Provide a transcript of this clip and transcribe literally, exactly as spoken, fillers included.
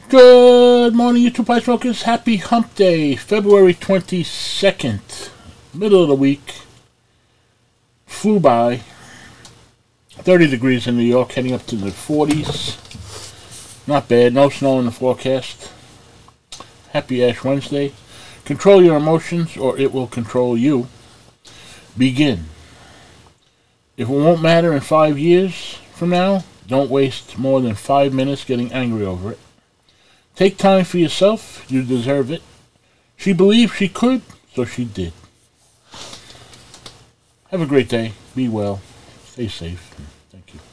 Good morning, YouTube Pie Smokers. Happy Hump Day, February twenty-second. Middle of the week. Flew by. thirty degrees in New York, heading up to the forties. Not bad. No snow in the forecast. Happy Ash Wednesday. Control your emotions or it will control you. Begin. If it won't matter in five years from now, don't waste more than five minutes getting angry over it. Take time for yourself. You deserve it. She believed she could, so she did. Have a great day. Be well. Stay safe. Thank you.